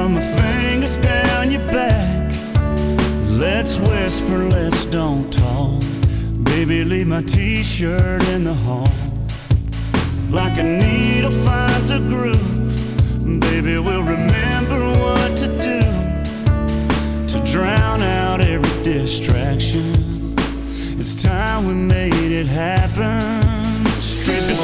Run my fingers down your back. Let's whisper, let's don't talk. Baby, leave my t-shirt in the hall. Like a needle finds a groove, baby, we'll remember what to do to drown out every distraction. It's time we made it happen. Strip it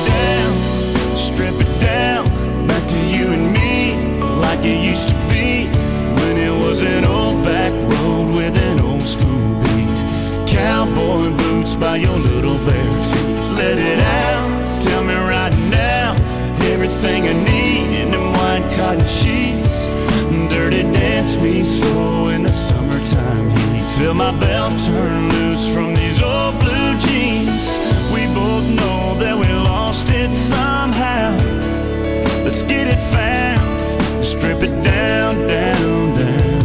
down, back to you and me, like it used to be when it was an old back road with an old school beat. Cowboy boots by your little bare feet. Let it out, tell me right now everything I need in them white cotton sheets. Dirty dance me slow in the summertime heat. Feel my belt turn loose from these old blue jeans. We both know that we lost it somehow. Let's get it found, strip it down, down, down.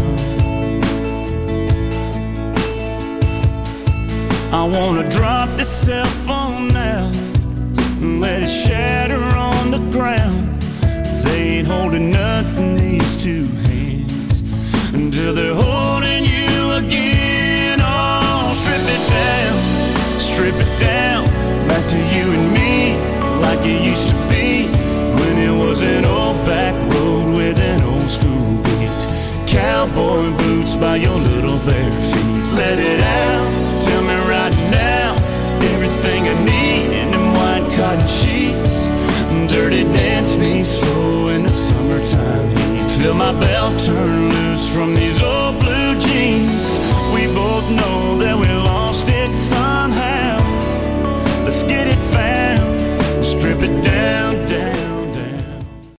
I wanna drop this cell phone now and let it shatter on the ground. They ain't holding nothing, these two hands, until they're holding you again. Oh, strip it down, back to you and me, like it used to be when it was an old back road with an old school beat. Cowboy boots by your little bare feet. Let it out, tell me right now everything I need in them white cotton sheets. Dirty dance me slow in the summertime heat. Feel my belt turn loose from these old blue jeans. We both know